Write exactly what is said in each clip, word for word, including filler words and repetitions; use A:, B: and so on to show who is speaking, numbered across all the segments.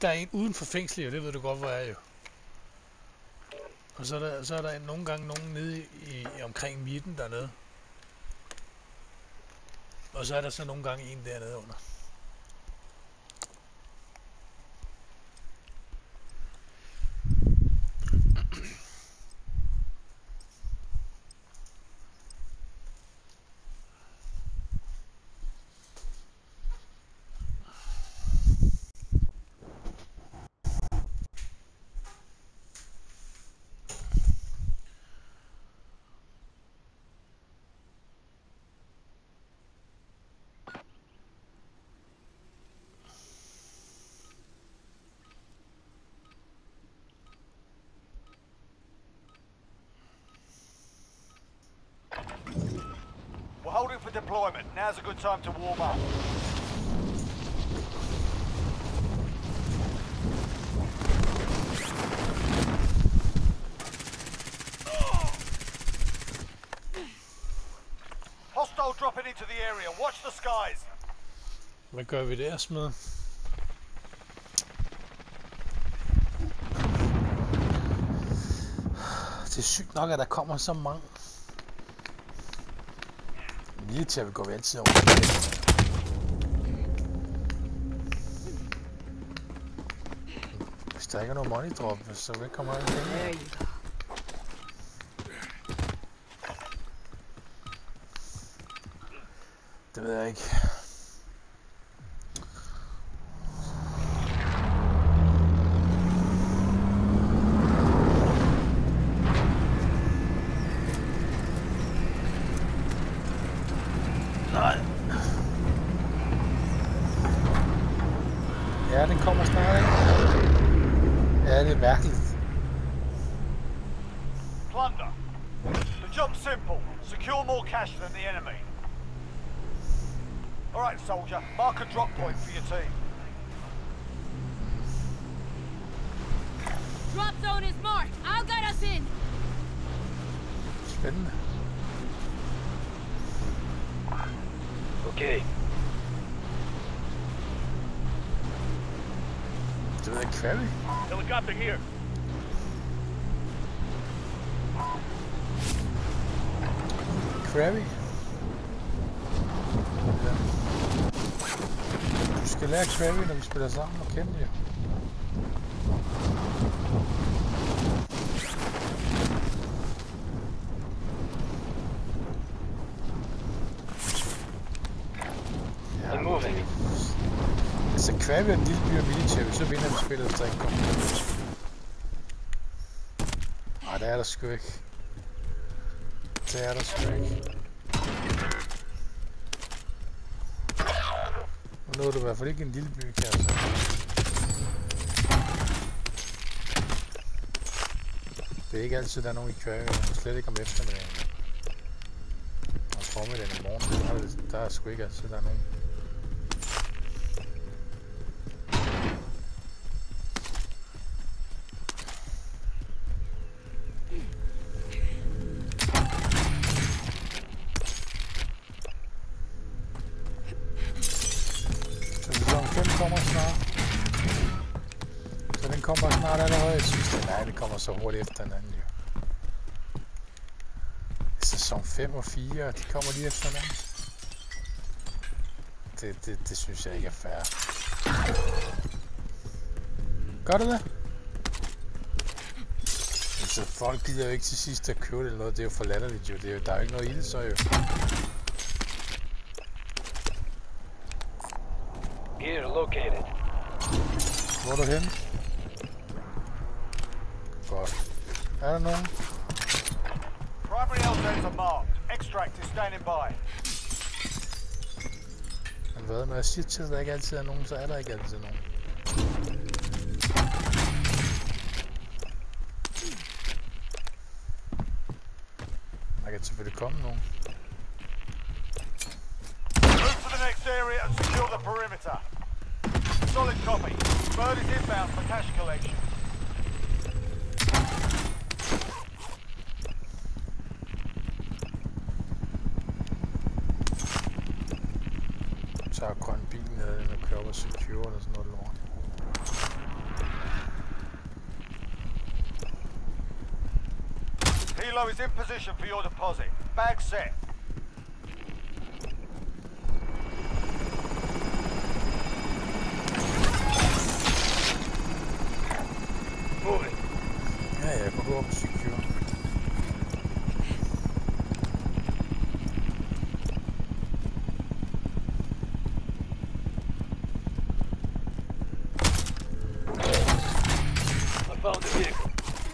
A: der er en uden for fængslet, og det ved du godt, hvor er jo. Og så er der, så er der nogle gange nogen nede i, i omkring midten dernede. Og så er der så nogle gange en dernede under.
B: Holding for deployment. Now's a good time to warm up. Hostile dropping into the area. Watch the skies.
A: Hvad gør vi der, smed? Det er sygt nok, at der kommer så mange. Militær vil gå vi altid over. Hvis der ikke er noget money drop, så hvad kommer der penge? Det ved jeg ikke. Ja, den kommer snart, ikke? Ja, det er mærkeligt.
B: Plunder. The job's simple. Secure more cash than the enemy. All right, soldier. Mark a drop point for your team.
C: Drop zone is marked. I'll get us in.
A: Spændende.
D: Okay.
A: Det ved jeg, Quarry.
D: Helicopter here.
A: Quarry. Ja. Du skal lære Quarry, når vi spiller sammen og kende jer.
D: I'm moving.
A: Altså, Quarry er en lille by af militær, så vinder vi spillet, hvis der ikke kommer. Nej, det er der sgu ikke. Det er der sgu ikke. Nu nåede du i hvert fald ikke en lille by, kan jeg sige. Det er ikke altid, der er nogen i Quarry, og slet ikke om eftermiddagen. Og formiddagen i morgen, der er, der er sgu ikke altid, der er nogen. Kommer snart. Så den kommer snart allerede. Jeg synes, det, nej, det kommer så hurtigt efter den anden. Jo. Sæson fem og fire, de kommer lige efter den anden. Det, det, det synes jeg ikke er fair. Gør det det? Så folk gider jo ikke til sidst at købe det eller noget. Det er jo for latterligt jo. Det er jo, der er jo ikke noget i det så jo.
D: Gear located.
A: Hvor er du henne? Godt. Er der nogen?
B: Primary L-zones are marked. Extract is standing by.
A: Men hvad? Når jeg siger til, at der ikke altid er nogen, så er der ikke altid nogen. Der kan selvfølgelig komme nogen.
B: Move to the next area and secure the perimeter. Solid copy. Bird is inbound for cash collection.
A: Så tager grøn bil ned og kører over secure eller sådan noget lort.
B: Helo is in position for your deposit. Bag set.
D: Moving.
A: Ja, jeg kan gå op og secure.
D: I found the vehicle.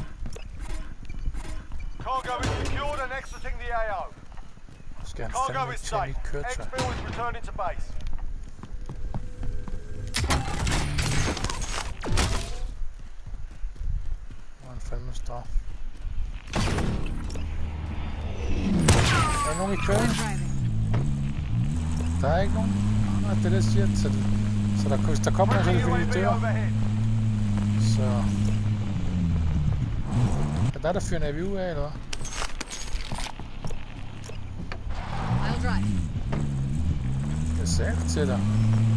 B: Cargo is secured and exiting the A O.
A: Skal han
B: Cargo
A: fandme
B: is
A: tage
B: safe.
A: mit køretøj?
B: Exfil is returning to base.
A: Hvor er han fandme straf? Er der nogen i køen? Der er ikke nogen? Nej, det er det, jeg siger. Så, det, så der, hvis der kommer nogen, så er det fordi, de dør.
B: overhead.
A: Så... Er der, der fyrer en A V U af, eller hvad?
C: I'll drive.
A: Jeg sagde det til dig.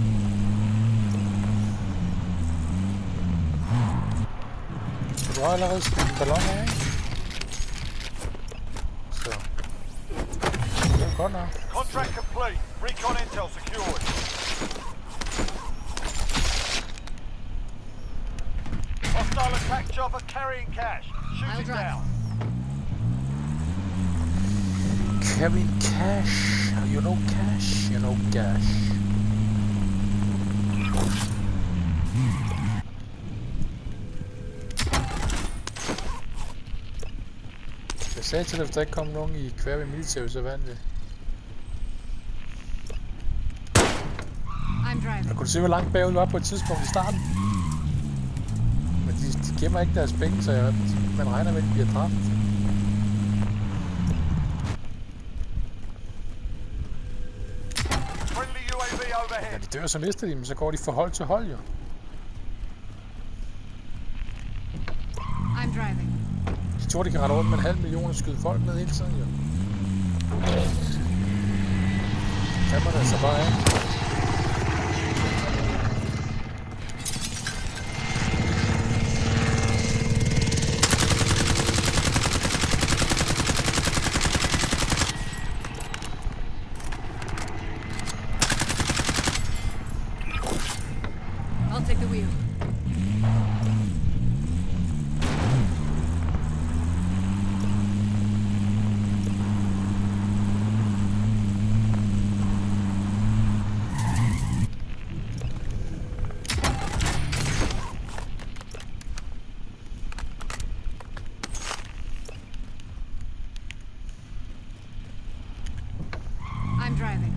A: Du har allerede skudt en ballon af, ikke? Så... Det er godt nok.
B: Contract complete. Recon intel secured. Hostile attack chopper carrying cash. Shoot
C: I'll
B: it
C: drive.
B: down.
A: Carrying cash. You know cash. You know cash. Jeg sagde til dig, hvis der ikke kom nogen i Quarry Military, så vandt det.
C: I'm driving.
A: Jeg kunne se, hvor langt bagud vi var på et tidspunkt i starten. Men de, de gemmer ikke deres penge, så jeg, man regner med, at de bliver dræbt.
B: Friendly U A V
A: Når
B: overhead.
A: de dør, så mister de dem, så går de fra hold til hold, jo.
C: I'm driving.
A: De tror, de kan rette rundt med en halv million og skyde folk ned hele tiden, jo. Kan man altså bare af.
C: I'll take the wheel. I'm driving.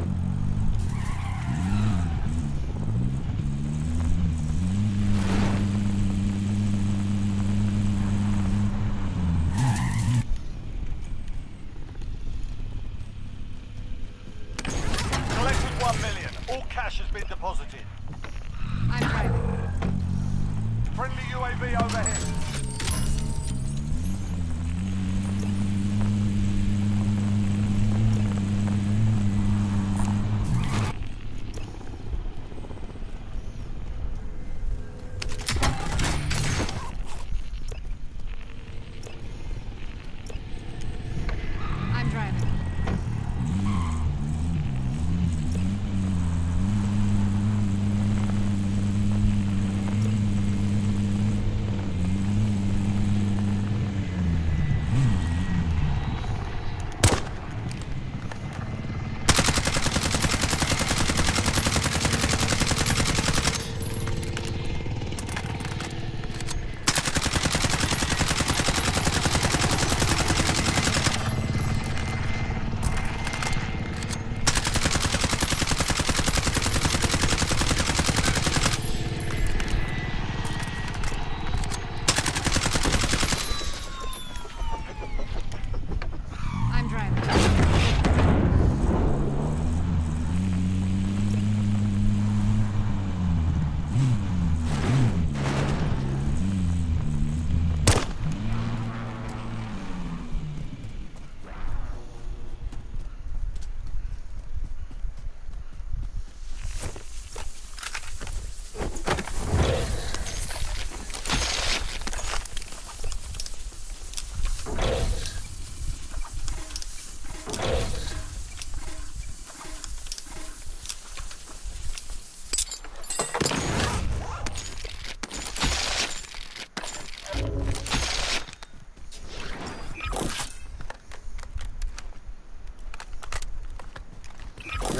B: Collected one million. All cash has been deposited.
C: I'm driving.
B: Friendly U A V overhead.
C: I'm driving.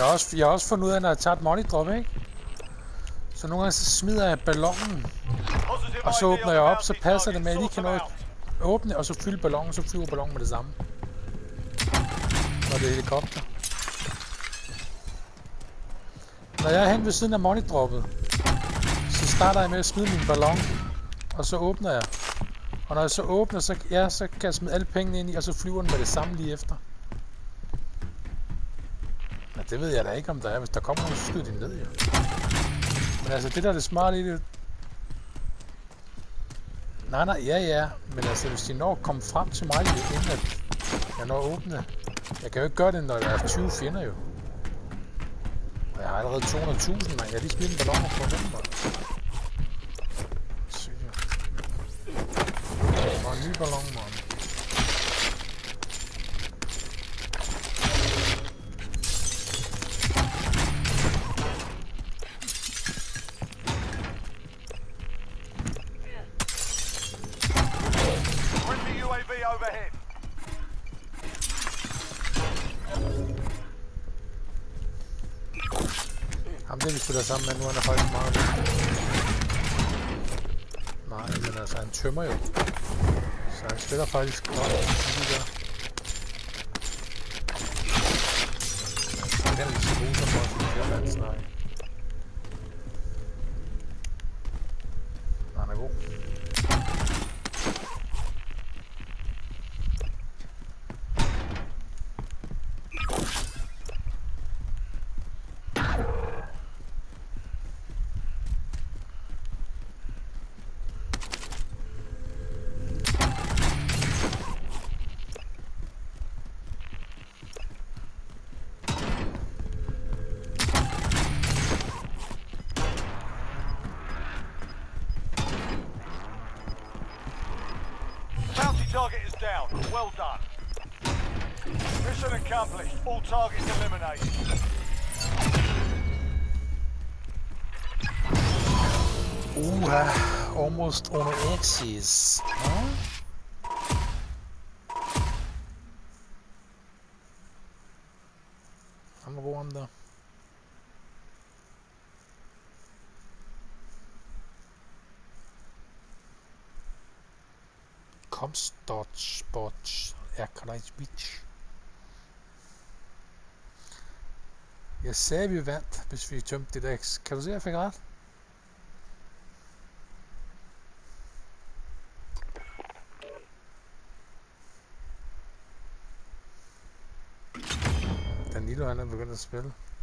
A: jeg har også, jeg har også fundet ud af, når jeg tager et money drop, ikke? Så nogle gange så smider jeg ballonen, og så åbner jeg op, så passer det med, at jeg lige kan nå at åbne, og så fylde ballonen, så flyver ballonen med det samme. Når det er helikopter. Når jeg er hen ved siden af money droppet, så starter jeg med at smide min ballon, og så åbner jeg. Og når jeg så åbner, så, ja, så kan jeg smide alle pengene ind i, og så flyver den med det samme lige efter. Men det ved jeg da ikke, om der er. Hvis der kommer nogen, så skyder de ned, jo. Men altså, det der er det smarte i det... Nej, nej, ja, ja. Men altså, hvis de når at komme frem til mig, inden at jeg når at åbne... Jeg kan jo ikke gøre det, når der er tyve fjender, jo. Og jeg har allerede to hundrede tusind, man. Jeg har lige smidt en ballon på den, man. Sygt, jo. Der var en ny ballon, man. Ham det vi spiller sammen med nu, han er faktisk meget vigtig. Nej, men altså han tømmer jo. Så han spiller faktisk godt, som de gør. Den er lidt så god som også, hvis jeg vandt snart. Nej, han er god.
B: Target is down. Well done. Mission accomplished. All targets eliminated.
A: Uha, almost on the axis. Huh? I'm gonna go on there. Comstort Sport Erkreiswitch. Jeg sagde, vi vandt, hvis vi tømte det der. Kan du se, at jeg fik ret? Danilo, han er begyndt at spille.